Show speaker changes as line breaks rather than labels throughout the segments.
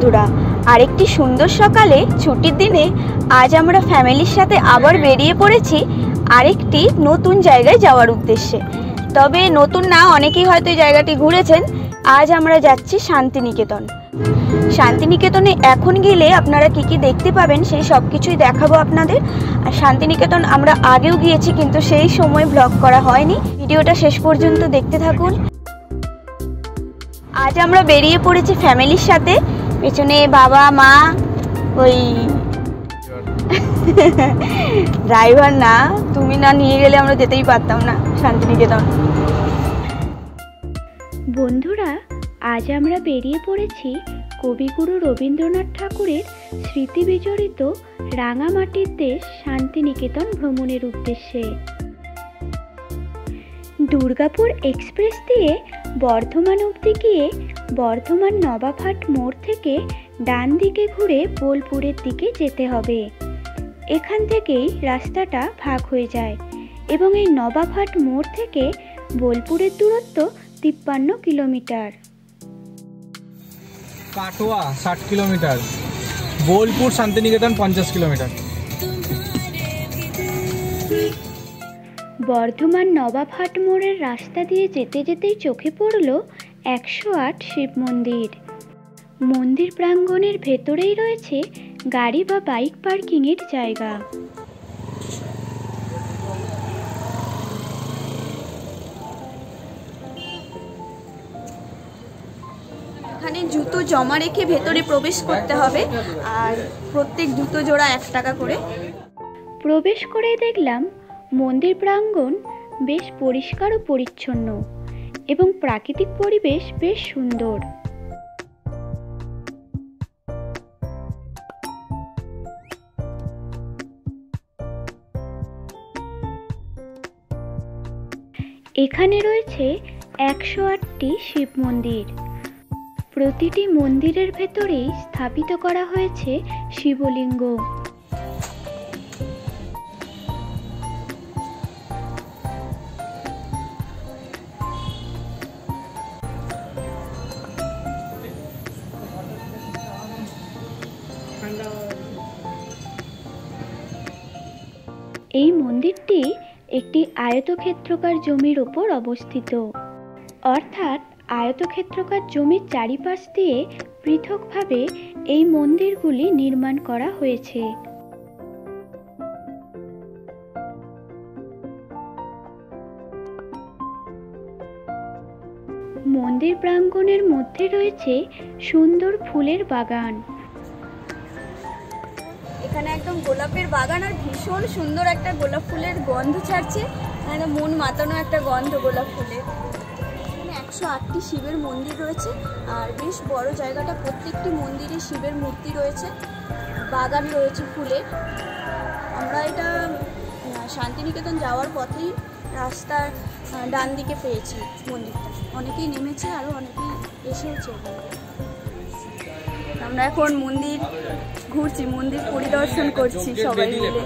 বন্ধুরা, আরেকটি সুন্দর সকালে ছুটির দিনে আজ আমরা ফ্যামিলির সাথে আবার বেরিয়ে পড়েছি আরেকটি নতুন জায়গায় যাওয়ার উদ্দেশ্যে। তবে নতুন না, অনেকেই হয়তো এই জায়গাটি ঘুরেছেন। আজ আমরা যাচ্ছি শান্তিনিকেতন। শান্তিনিকেতনে এখন গেলে আপনারা কি কি দেখতে পাবেন সেই সব কিছুই দেখাবো আপনাদের। আর শান্তিনিকেতন আমরা আগেও গিয়েছি, কিন্তু সেই সময় ব্লগ করা হয়নি। ভিডিওটা শেষ পর্যন্ত দেখতে থাকুন। আজ আমরা বেরিয়ে পড়েছি ফ্যামিলির সাথে। পেছনে বাবা মা, ওই ড্রাইভার না, তুমি না নিয়ে গেলে আমরা যেতেই পারতাম না শান্তিনিকেতন।
বন্ধুরা, আজ আমরা বেরিয়ে পড়েছি কবিগুরু রবীন্দ্রনাথ ঠাকুরের স্মৃতি বিজড়িত রাঙামাটির দেশ শান্তিনিকেতন ভ্রমণের উদ্দেশ্যে। দুর্গাপুর এক্সপ্রেস দিয়ে বর্ধমান অবধি গিয়ে বর্ধমান নবাবহাট মোড় থেকে ডান দিকে ঘুরে বোলপুরের দিকে যেতে হবে। এখান থেকেই রাস্তাটা ভাগ হয়ে যায় এবং এই নবাবহাট মোড় থেকে বোলপুরের দূরত্ব 53 kilometre.
Katwa 60 kilometre, Bolpur Santiniketan 50 kilometre.
Bardhaman Nababhat মোড়ের রাস্তা দিয়ে যেতে যেতেই চোখে পড়ল 108 শিব মন্দির। মন্দির প্রাঙ্গণের ভেতরেই রয়েছে গাড়ি বা বাইক পার্কিংয়ের জায়গা।
এখানে জুতো জমা রেখে ভেতরে প্রবেশ করতে হবে, আর প্রত্যেক জুতো জোড়া 1 টাকা করে।
প্রবেশ করে দেখলাম মন্দির প্রাঙ্গণ বেশ পরিষ্কার ও পরিচ্ছন্ন এবং প্রাকৃতিক পরিবেশ বেশ সুন্দর। এখানে রয়েছে 108টি শিব মন্দির। প্রতিটি মন্দিরের ভেতরেই স্থাপিত করা হয়েছে শিবলিঙ্গ। এই মন্দিরটি একটি আয়তক্ষেত্রাকার জমির ওপর অবস্থিত, অর্থাৎ আয়তক্ষেত্রাকার জমির চারিপাশ দিয়ে পৃথকভাবে এই মন্দিরগুলি নির্মাণ করা হয়েছে। মন্দির প্রাঙ্গণের মধ্যে রয়েছে সুন্দর ফুলের বাগান।
এখানে একদম গোলাপের বাগান, আর ভীষণ সুন্দর একটা গোলাপ ফুলের গন্ধ ছাড়ছে, একদম মন মাতানো একটা গন্ধ গোলাপ ফুলের। এখানে 108টি শিবের মন্দির রয়েছে, আর বেশ বড় জায়গাটা। প্রত্যেকটি মন্দিরে শিবের মূর্তি রয়েছে, বাগান রয়েছে ফুলের। আমরা এটা শান্তিনিকেতন যাওয়ার পথেই রাস্তার ডান দিকে পেয়েছি মন্দিরটা। অনেকেই নেমেছে, আরও অনেকেই এসেওছে। আমরা এখন মন্দির ঘুরছি, মন্দির পরিদর্শন করছি সবাই মিলে।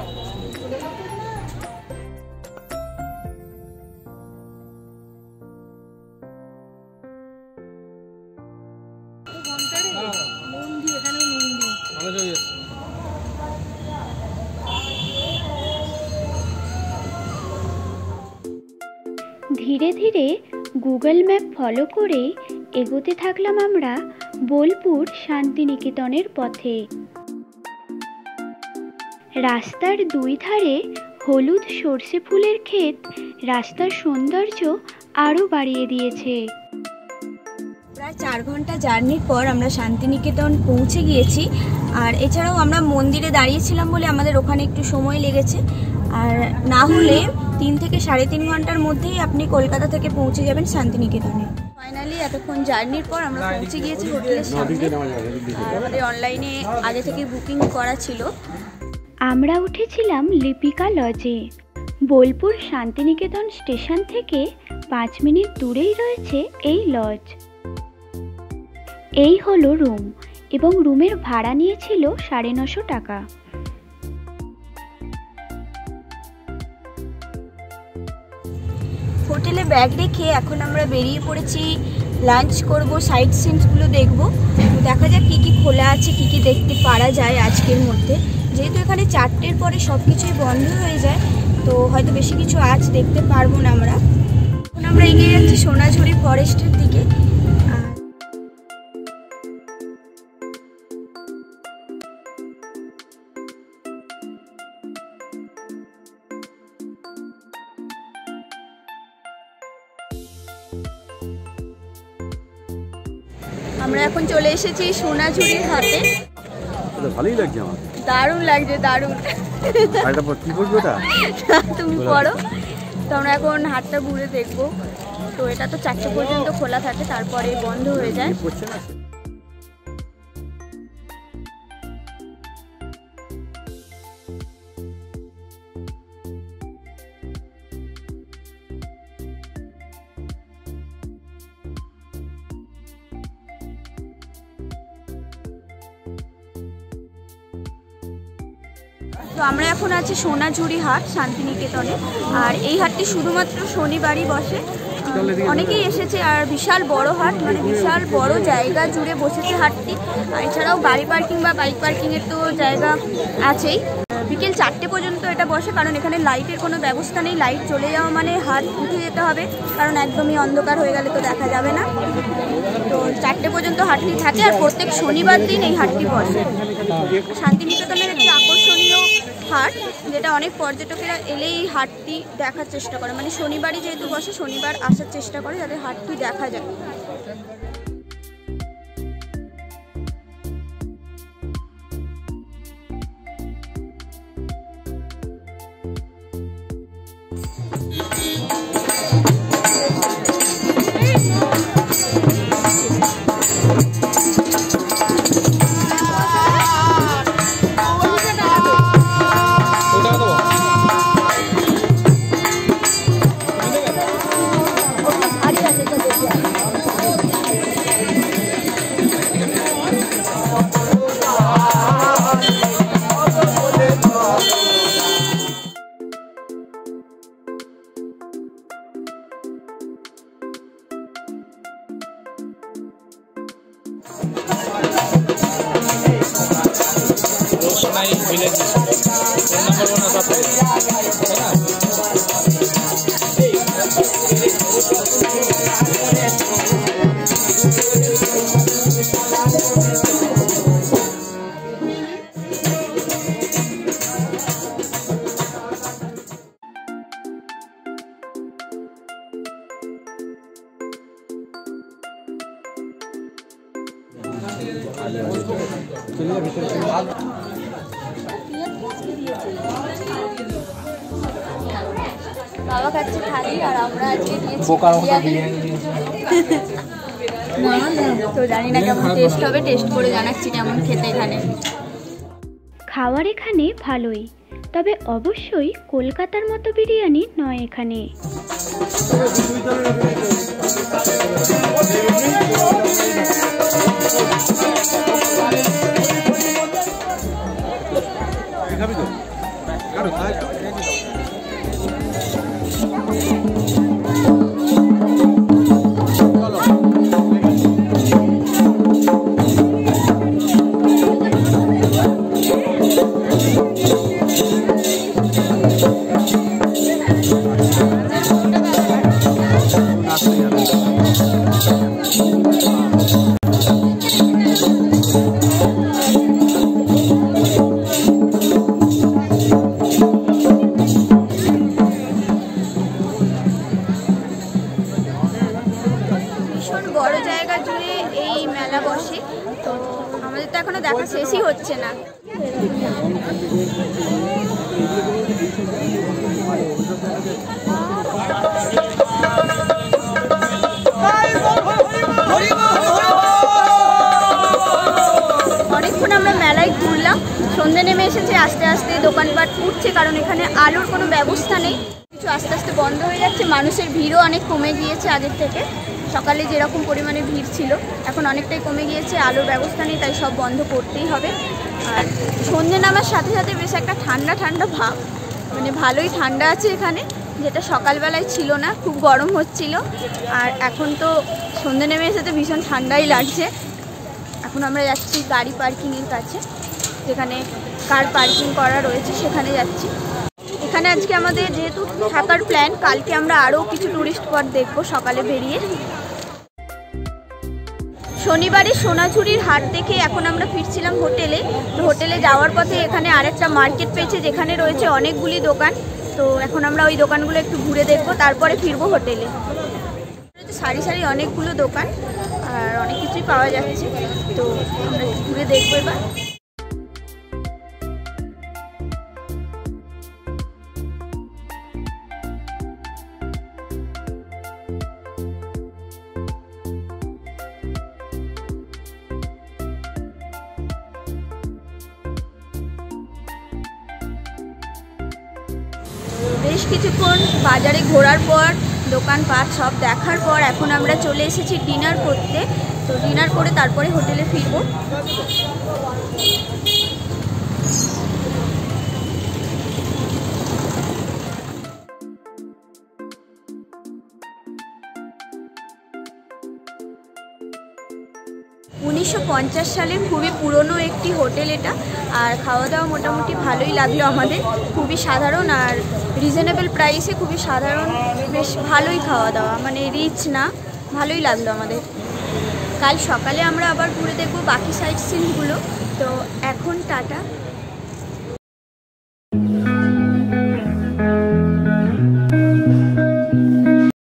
ধীরে ধীরে গুগল ম্যাপ ফলো করে এগোতে থাকলাম আমরা বোলপুর শান্তিনিকেতনের পথে। রাস্তার দুই ধারে হলুদ সর্ষে ফুলের ক্ষেত রাস্তার সৌন্দর্য আরও বাড়িয়ে দিয়েছে।
প্রায় 4 ঘন্টা জার্নির পর আমরা শান্তিনিকেতন পৌঁছে গিয়েছি। আর এছাড়াও আমরা মন্দিরে দাঁড়িয়েছিলাম বলে আমাদের ওখানে একটু সময় লেগেছে, আর না হলে 3 থেকে 3.5 ঘন্টার মধ্যেই আপনি কলকাতা থেকে পৌঁছে যাবেন শান্তিনিকেতনে। ফাইনালি এতক্ষণ জার্নির পর আমরা পৌঁছে গিয়েছি হোটেলের সামনে। আর আমাদের অনলাইনে আগে থেকে বুকিং করা ছিল।
আমরা উঠেছিলাম লিপিকা লজে। বোলপুর শান্তিনিকেতন স্টেশন থেকে 5 মিনিট দূরেই রয়েছে এই লজ। এই হলো রুম, এবং রুমের ভাড়া নিয়েছিল 950 টাকা।
হোটেলে ব্যাগ রেখে এখন আমরা বেরিয়ে পড়েছি লাঞ্চ করব, সাইট সিনসগুলো দেখবো। তো দেখা যাক কী কী খোলা আছে, কী কী দেখতে পারা যায় আজকের মধ্যে। যেহেতু এখানে 4টের পরে সব কিছুই বন্ধ হয়ে যায়, তো হয়তো বেশি কিছু আজ দেখতে পারবো না আমরা। এখন আমরা এগিয়ে যাচ্ছি সোনাঝুরি ফরেস্টের দিকে। আমরা এখন চলে এসেছি সোনাঝুরির হাটে।
ভালোই লাগছে আমার।
দারুণ লাগছে, দারুণ।
কি করবো এটা?
তুমি পড়ো। তো আমরা এখন হাটটা ঘুরে দেখবো। তো এটা তো 4টে পর্যন্ত খোলা থাকে, তারপরে বন্ধ হয়ে যায়। তো আমরা এখন আছি সোনাঝুরি হাট শান্তিনিকেতনে। আর এই হাটটি শুধুমাত্র শনিবারই বসে। অনেকেই এসেছে, আর বিশাল বড় হাট, মানে বিশাল বড় জায়গা জুড়ে বসেছে হাটটি। আর এছাড়াও গাড়ি পার্কিং বা বাইক পার্কিংয়ের তো জায়গা আছেই। বিকেল 4টে পর্যন্ত এটা বসে, কারণ এখানে লাইটের কোনো ব্যবস্থা নেই। লাইট চলে যাওয়া মানে হাট উঠে যেতে হবে, কারণ একদমই অন্ধকার হয়ে গেলে তো দেখা যাবে না। তো 4টে পর্যন্ত হাটটি থাকে, আর প্রত্যেক শনিবার দিন এই হাটটি বসে। শান্তিনিকেতনের একটি আকর্ষণীয় হাট, যেটা অনেক পর্যটকেরা এলেই এই হাটটি দেখার চেষ্টা করে। মানে শনিবারই যেহেতু বসে, শনিবার আসার চেষ্টা করে যাতে হাটটি দেখা যায়। বাবা খাচ্ছে থালি, আর আমরা আজকে তো জানি না কেমন টেস্ট হবে, টেস্ট করে জানাচ্ছি কেমন খেতে এখানে।
খাওয়ার এখানে ভালোই, তবে অবশ্যই কলকাতার মতো বিরিয়ানি নয় এখানে।
বড় জায়গা জুড়ে এই মেলা বসে, তো আমাদের তো এখনো দেখা শেষই হচ্ছে না। অনেকক্ষণ আমরা মেলায় ঘুরলাম, সন্ধ্যে নেমে এসেছে, আস্তে আস্তে দোকানপাট উঠছে, কারণ এখানে আলোর কোনো ব্যবস্থা নেই। কিছু আস্তে আস্তে বন্ধ হয়ে যাচ্ছে, মানুষের ভিড়ও অনেক কমে গিয়েছে আগের থেকে। সকালে যেরকম পরিমাণে ভিড় ছিল এখন অনেকটাই কমে গিয়েছে, আলোর ব্যবস্থা নেই, তাই সব বন্ধ করতেই হবে। আর সন্ধ্যে নামার সাথে সাথে বেশ একটা ঠান্ডা ঠান্ডা ভাব, মানে ভালোই ঠান্ডা আছে এখানে, যেটা সকালবেলায় ছিল না, খুব গরম হচ্ছিল। আর এখন তো সন্ধে নেমে এসে তো ভীষণ ঠান্ডাই লাগছে। এখন আমরা যাচ্ছি গাড়ি পার্কিংয়ের কাছে, যেখানে কার পার্কিং করা রয়েছে সেখানে যাচ্ছি। এখানে আজকে আমাদের যেহেতু থাকার প্ল্যান, কালকে আমরা আরও কিছু টুরিস্ট স্পট দেখবো সকালে বেরিয়ে। শনিবারে সোনাঝুরির হাট থেকে এখন আমরা ফিরছিলাম হোটেলে। তো হোটেলে যাওয়ার পথে এখানে আরেকটা মার্কেট পেয়েছে, যেখানে রয়েছে অনেকগুলি দোকান। তো এখন আমরা ওই দোকানগুলো একটু ঘুরে দেখবো, তারপরে ফিরবো হোটেলে। সারি সারি অনেকগুলো দোকান আর অনেক কিছুই পাওয়া যাচ্ছে, তো আমরা ঘুরে দেখবো এবার। বেশ কিছুক্ষণ বাজারে ঘোরার পর, দোকানপাট সব দেখার পর এখন আমরা চলে এসেছি ডিনার করতে। তো ডিনার করে তারপরে হোটেলে ফিরবো। (1950) সালের খুবই পুরনো একটি হোটেল এটা। আর খাওয়া দাওয়া মোটামুটি ভালোই লাগলো আমাদের, খুবই সাধারণ আর রিজনেবল প্রাইসে, খুবই সাধারণ, বেশ ভালোই খাওয়া দাওয়া, মানে রিচ না, ভালোই লাগলো আমাদের। কাল সকালে আমরা আবার ঘুরে দেখবো বাকি সাইট সিনগুলো। তো এখন টাটা।